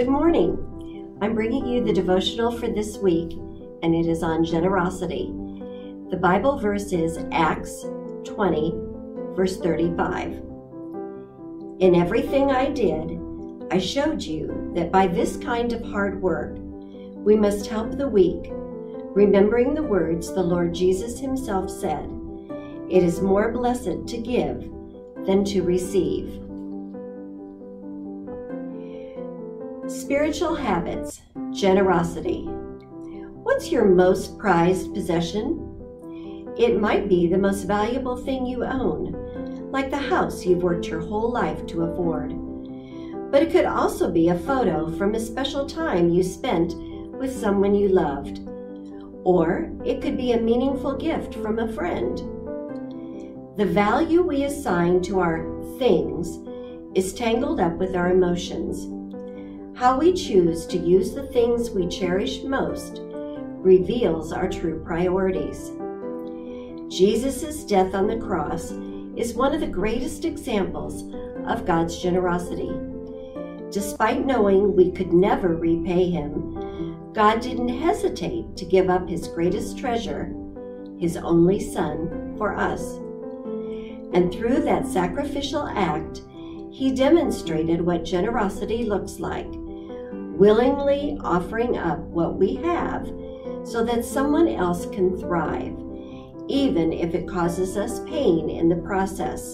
Good morning. I'm bringing you the devotional for this week, and it is on generosity. The Bible verse is Acts 20, verse 35. In everything I did, I showed you that by this kind of hard work, we must help the weak, remembering the words the Lord Jesus himself said, "It is more blessed to give than to receive." Spiritual habits, generosity. What's your most prized possession? It might be the most valuable thing you own, like the house you've worked your whole life to afford. But it could also be a photo from a special time you spent with someone you loved. Or it could be a meaningful gift from a friend. The value we assign to our things is tangled up with our emotions. How we choose to use the things we cherish most reveals our true priorities. Jesus' death on the cross is one of the greatest examples of God's generosity. Despite knowing we could never repay him, God didn't hesitate to give up his greatest treasure, his only Son, for us. And through that sacrificial act, he demonstrated what generosity looks like, willingly offering up what we have so that someone else can thrive, even if it causes us pain in the process.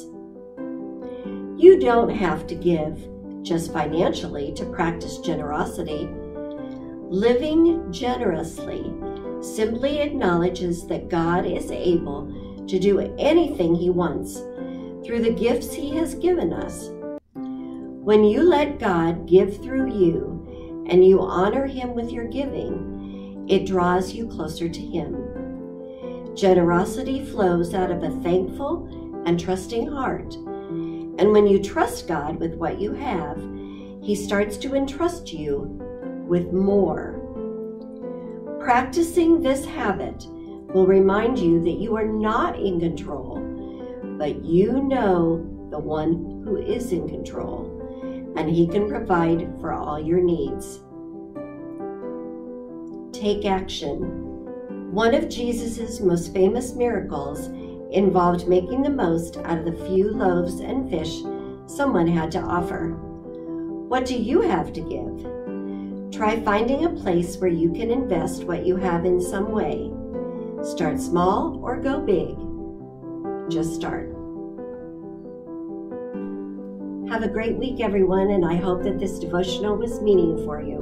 You don't have to give just financially to practice generosity. Living generously simply acknowledges that God is able to do anything he wants through the gifts he has given us. When you let God give through you and you honor him with your giving, it draws you closer to him. Generosity flows out of a thankful and trusting heart. And when you trust God with what you have, he starts to entrust you with more. Practicing this habit will remind you that you are not in control, but you know the one who is in control, and he can provide for all your needs. Take action. One of Jesus' most famous miracles involved making the most out of the few loaves and fish someone had to offer. What do you have to give? Try finding a place where you can invest what you have in some way. Start small or go big. Just start. Have a great week, everyone, and I hope that this devotional was meaningful for you.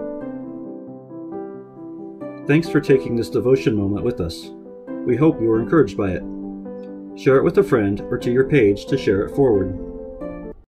Thanks for taking this devotion moment with us. We hope you were encouraged by it. Share it with a friend or to your page to share it forward.